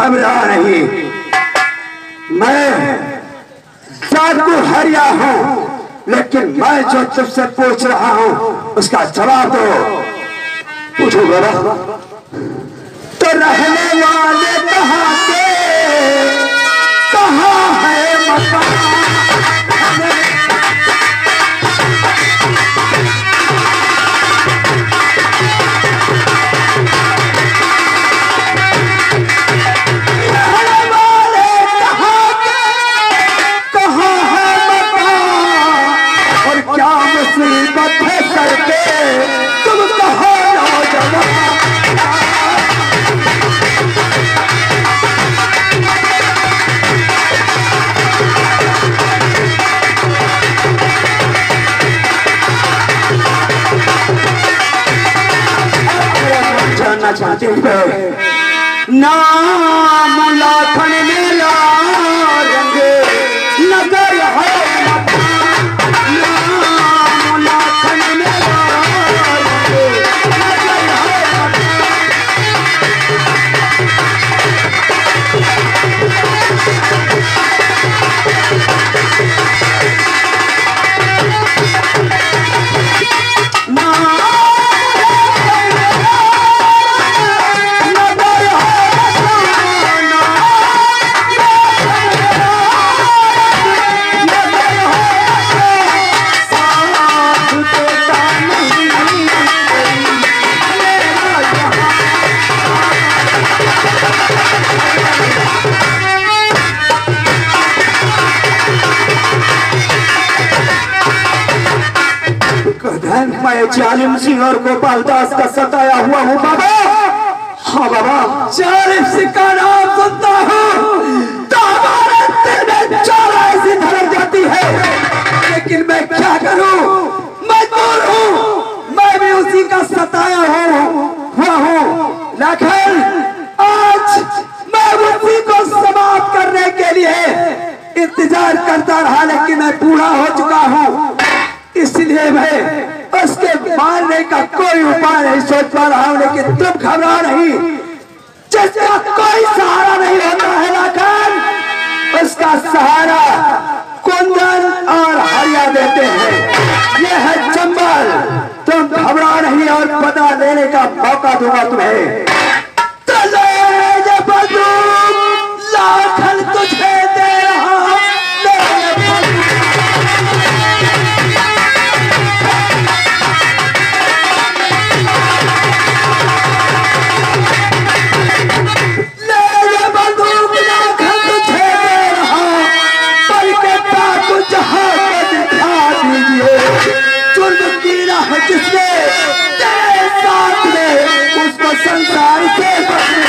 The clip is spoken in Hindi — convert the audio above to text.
घबरा नहीं, मैं जादू हरिया हूं, लेकिन मैं जो तुमसे पूछ रहा हूं उसका जवाब दो। पूछो बाबा। तो रहने वाले कहाँ के, कहाँ है मकान? चाहते हैं नाम लाखन मेला रंग नगर है, नाम लाखन मेला रंग नगर है। मैं जालिम सिंह और गोपाल दास का सताया हुआ हूँ बाबा। हाँ बाबा, जालिम सिंह का नाम सुनता हूँ तो हमारे दिल में ज्वाला ऐसी धड़क जाती है, लेकिन मैं क्या करूँ, मजबूर हूँ, मैं भी उसी का सताया हुआ हूँ। लेकिन आज मैं उसी को समाप्त करने के लिए इंतजार करता रहा, लेकिन मैं बूढ़ा हो चुका हूँ, इसलिए मैं उसके मारने का कोई उपाय नहीं सोच पा रहा हूं। लेकिन तुम घबरा नहीं, जिसका कोई सहारा नहीं होता है लाखन, उसका सहारा कुंदन और हरिया देते हैं। ये है चंबल, तुम घबरा नहीं और पता लेने का मौका दूंगा तुम्हें। तो ले ये बंदूक, लाखन तुझे दे रहा हूं, ले ये बंदूक। जिसने तेरे साथ में उसको संसार से